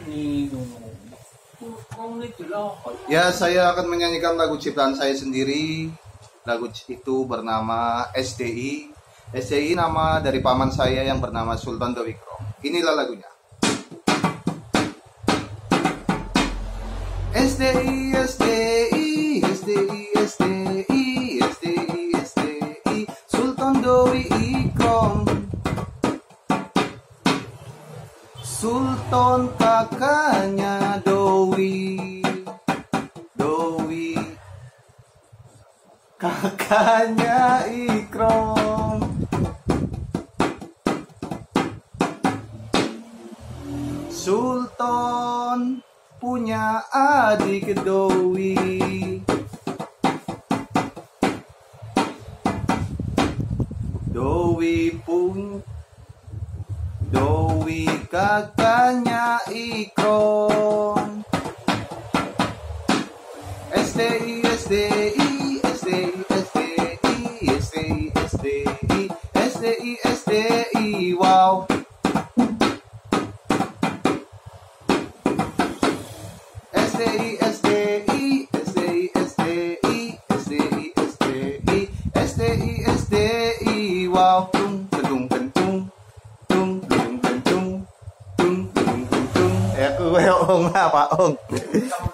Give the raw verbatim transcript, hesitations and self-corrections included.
Ya, saya akan menyanyikan lagu ciptaan saya sendiri. Lagu itu bernama S D I. S D I nama dari paman saya yang bernama Sultan Dowikro. Inilah lagunya. S D I, S D I, S D I, S D I, S D I, S D I, Sultan Dowikro. Sultan kakaknya Dowi, Dowi kakaknya Ikrom. Sultan punya adik Dowi, Dowi pun Dowi kakaknya Ikrom. S D I, S D I, S D I, S D I, S D I, S D I, S D I, S D I, wow. S D I, S D I, S D I, S D I, S D I, S D I, S D I, S D I, wow. Tung tung tung tung tung tung tung tung tung tung tung. Eh, aku ong apa ong?